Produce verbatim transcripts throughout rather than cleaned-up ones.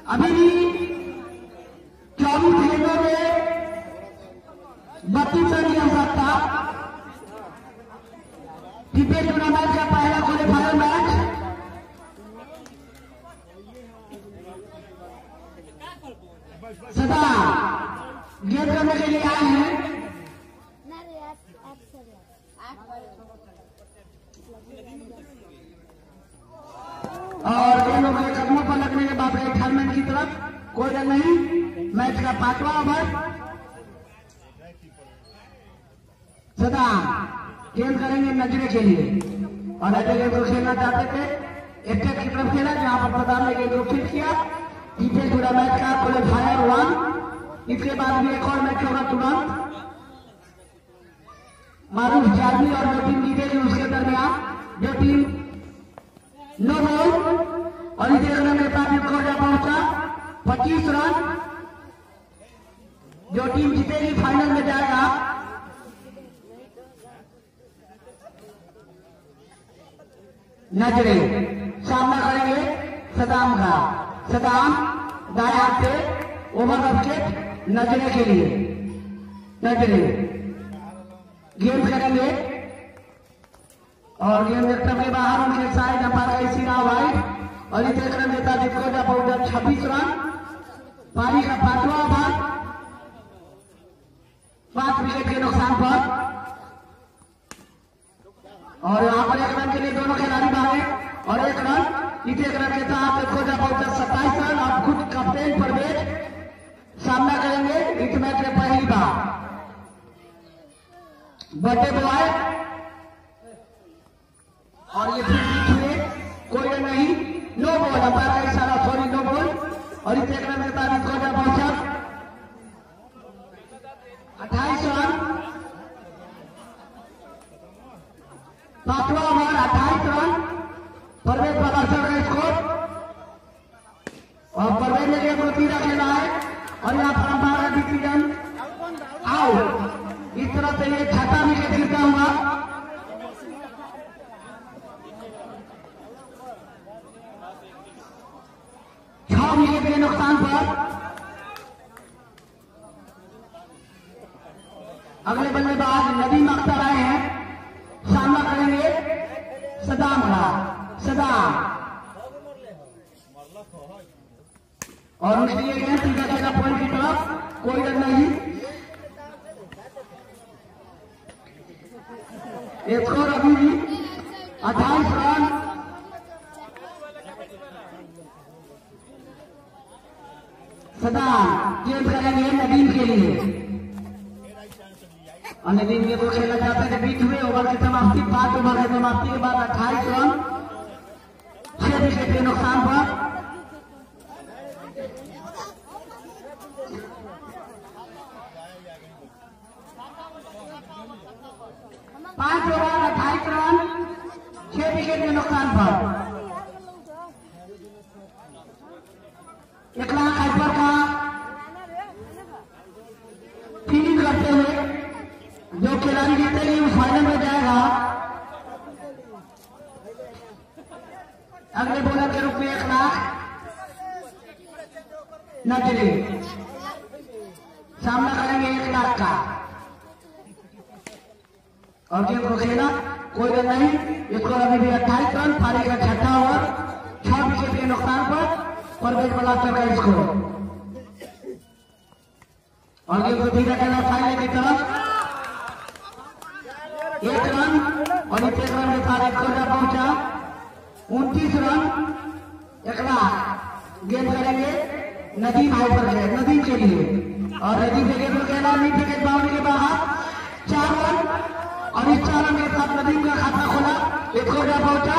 अभी चौबीस गेंदों में बत्तीस रन की आवश्यकता। क्रिकेट टूर्नामेंट का पहला क्वालिफायर मैच सदा गेंद करने के लिए आए हैं और दोनों के कदमों पर लगने के बाद रिटायरमेंट की तरफ कोई रन नहीं। मैच का पांचवा ओवर सदा गेंद करेंगे नजरे के लिए और ऐसे गेंद को खेलना चाहते थे एटेक की तरफ खेला जहां पर प्रधान ने गेंद को फिट किया। तीसरे जुड़ा मैच का क्वालिफायर वन। इसके बाद भी एक और मैच होगा तुरंत मारूफ जारवी और जो टीम जीतेगी उसके दरमियान जो टीम नो बॉल और इस रन के साथ कोटा पहुंचा पच्चीस रन। जो टीम जीतेगी फाइनल में जाएगा। नजरे सामना करेंगे सदाम का। सदाम दाएं हाथ से ओवर विकेट नजरे के लिए। नजरे गेंद करेंगे और गेंद एकदम के बाहर उनके साइड अंपायर का इशारा वाइड और इस रन देता जिसको पहुंचा छब्बीस रन। पारी का पांचवा ओवर पांच विकेट के नुकसान पर और यहाँ पर एक रन के लिए दोनों खिलाड़ी भागे और एक रन इस एक रन के साथ खोजा पहुंचा सत्ताईस रन और खुद कप्तान परवेज सामना करेंगे इस मैच में पहली बार। बड़े बॉय और ये फिर बीच में कोई रन नहीं। नो बॉल अंपायर का इशारा सॉरी नो बॉल और इस एक रन के साथ खोजा पहुंचा अट्ठाईस रन। पांचवा ओवर अट्ठाईस रन परवेज प्रदर्शन का स्कोर और परवेज ने गेंद को तीरा खेला है और यहाँ पर अंपायर का डिसीजन आउट। इस तरह से ये छठा विकेट गिरता हुआ छह विकेट के नुकसान पर अगले बल्लेबाज नदीम अख्तर आए हैं। सामना करेंगे सदाम का। सदाम और उसके लिए गेंद सीधा सीधा पॉइंट की तरफ कोई रन नहीं। स्कोर अभी भी अट्ठाईस रन। सदाम गेंद करेंगे नदीम के लिए और नदीम के को खेलना चाहते थे बीच में ओवर की समाप्ति पांच ओवर की समाप्ति के बाद अट्ठाईस रन छह विकेट के नुकसान पर पांच ओवर अट्ठाईस रन छह विकेट के नुकसान पर एक लाख हाइपर का फील्डिंग करते हुए जो खिलाड़ी जीतेगी वो फाइनल में जाएगा। अगले बॉलर के रूप में एक लाख नजरे सामना करेंगे एक लाख का और गेम को खेला कोई रन नहीं। इसको अभी भी अट्ठाईस रन पारी का छठा ओवर छह विकेट के नुकसान पर परवेज बलात्कार का स्कोर और गेम को धीरे खेला फाइनल की तरफ एक रन और इस एक रन के साथ खोजा पहुंचा उनतीस रन। एक लाख गेंद करेंगे नदीम हाइपर है नदीम के लिए और नदीम के गेंद को खेला मीट विकेट बाउंड्री के बाहर चार रन और इस चार रन के साथ नदीम का खाता खोला एक खोजा पहुंचा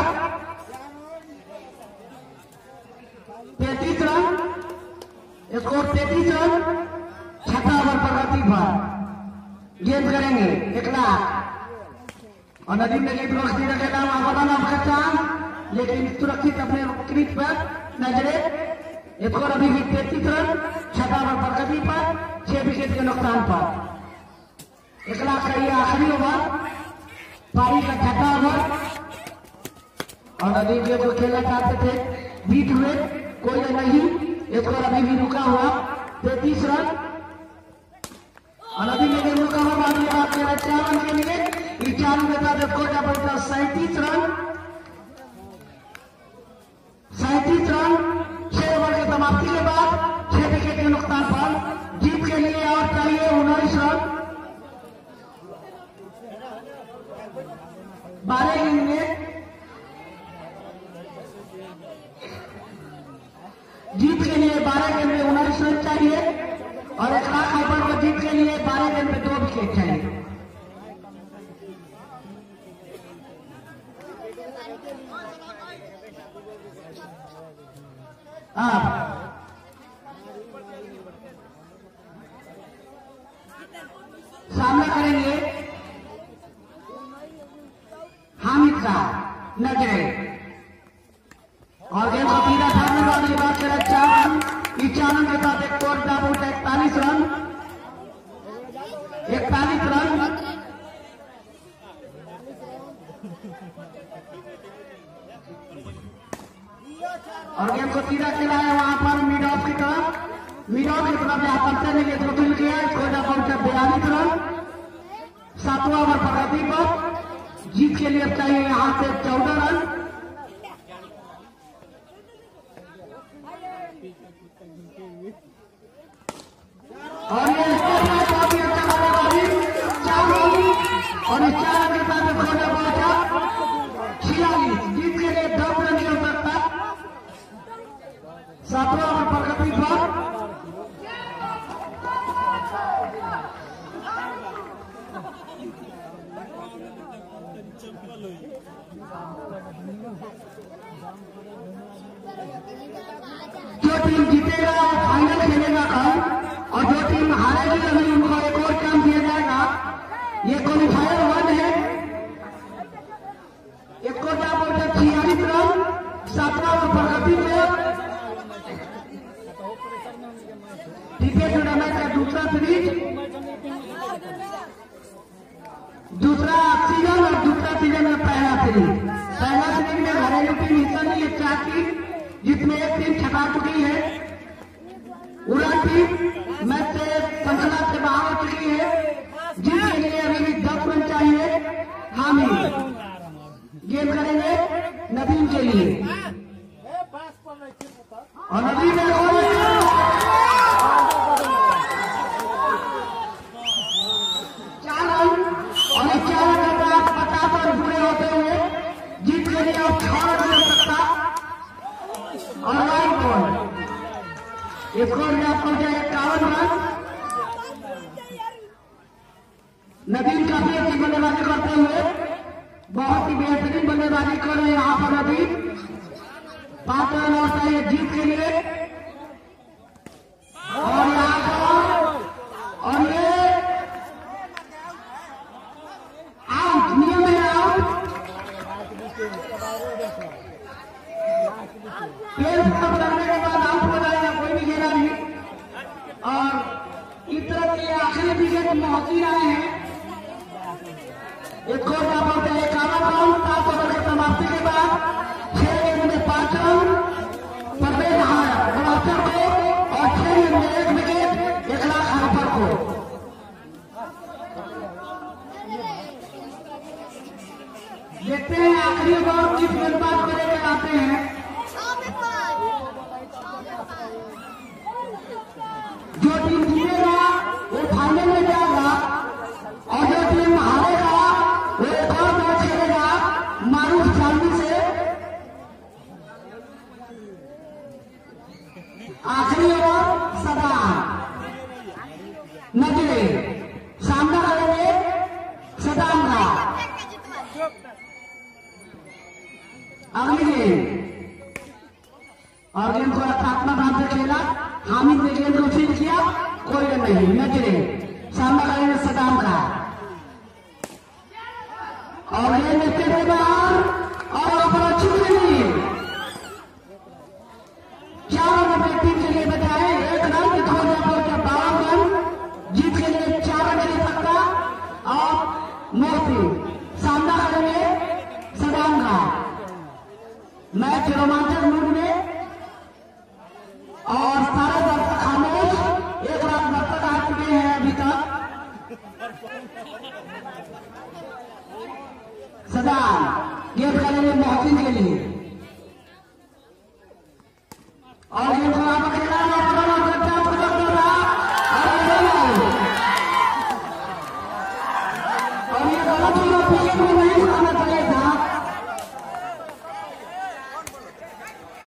तैतीस रन। स्कोर तैतीस रन छठा ओवर प्रगति पर गेंद करेंगे एक लाख और नदीम ने गेंद को सीधा खेला वहां आपका चांद लेकिन सुरक्षित अपने क्रीज पर नजरे। स्कोर अभी भी तैतीस रन छठा ओवर प्रगति पर छह विकेट के नुकसान पर एक लाख का ये आखिरी ओवर पारी का छठा ओवर और नदीम के जो खेलना चाहते थे बीट हुए कोई नहीं। स्कोर अभी भी रुका हुआ तैतीस रन और अभी में गेंद रुका हुआ बाद में बात करें चार रन के लिए इस चार रन के साथ स्कोर का पड़ता सैंतीस रन सैंतीस रन छह ओवर की समाप्ति के बाद छह विकेट के नुकसान पर जीत के लिए और चाहिए उन्नीस रन बारह गेंद में जीत के लिए बारह गेंद में उन्नीस रन चाहिए और एक लाख हाइपर को जीत के लिए बारह गेंद में दो विकेट चाहिए। सामना करेंगे हामिद का नजरे और गेंद को सीधा सामने वाले की बात करें चार रन इस चार रन के साथ एक स्कोर डाउन इकतालीस रन इकतालीस रन और गेंद को सीधा खेला है वहां पर मिड ऑफ की तरफ मिड ऑफ की तरफ यहाँ पंचर ने गेंद को फिल किया स्कोर डाउन बयालीस रन सातवां ओवर प्रगति पर जीत के लिए चाहिए यहां से चौदह रन और ये काफी अच्छा बल्लेबाजी चार रन और इस चार रन के साथ खोजा पहुंचा छियालीस जीत के लिए दस रन की आवश्यकता सातवां ओवर प्रगति पर जो टीम जीतेगा वो फाइनल खेलेगा कल और जो टीम हारेगी अभी उनको एक और काम दिया जाएगा ये क्वालिफायर वन है एक को क्या बोलते छियालीस रन सातवां ओवर प्रगति में क्रिकेट टूर्नामेंट का दूसरा सीरीज दूसरा सीजन और दूसरा सीजन में पहला सीरीज पहला सीरीज में घरेलू टीम हिस्सा नहीं है चार टीम जिसमें एक टीम छटा चुकी है उड़ा टीम मैच से श्रृंखला से बाहर हो चुकी है जिसके लिए अभी भी दस रन चाहिए हामिद गेंद करेंगे नदीम के लिए और नदीम में चार रन और इस चार रन के बाद पचास रन पूरे होते हुए जीत के लिए अब छह रन मिल सकता और लाइन बॉल स्कोर में आपको जाए इक्यावन रन नदीम काफी अच्छी बल्लेबाजी करते हुए बहुत ही बेहतरीन बल्लेबाजी कर रहे हैं यहाँ पर नदीम पांच रन और चाहिए जीत के लिए और यहाँ पर और ये आउट नियम है आउट पेड़ पर लगने के बाद आउट हो जाएगा कोई भी खेला नहीं और इस तरह के आखिरी विकेट मोहसिन आए हैं एक और क्या बोलते हैं इक्यावन रन सात ओवर की समाप्ति के बाद छह गेंद में पांच रन परवेज बलाचर को और छह गेंद में एक विकेट एक लाख हाइपर को देखते हैं आखिरी ओवर किस गेंदबाज को लेकर आते हैं जो टीम जीतेगा वो फाइनल में जाएगा और जो टीम हारेगा वो एक और मैच खेलेगा मारूफ चांदी से आखिरी ओवर सदा नजरे सामना करेंगे सदाम का अगली गेंद और गेंद को रक्षात्मक भाव से खेला हामिद ने गेंद को फील किया कोई रन नहीं नजरे सामना करेंगे सदाम का और गेंद स्टेट के बाहर और ऊपर अच्छी खेली चार रन अपनी टीम के लिए बचाए एक रन खोजा पहुंचा बावन रन जीत के लिए चार रन ले सकता और मोहसिन सामना करेंगे सदाम का मैच रोमांचक मूड में और सदा गेंद करेंगे मोहसिन के लिए और गेंद को आप खेला और ये गलत हुआ पीछे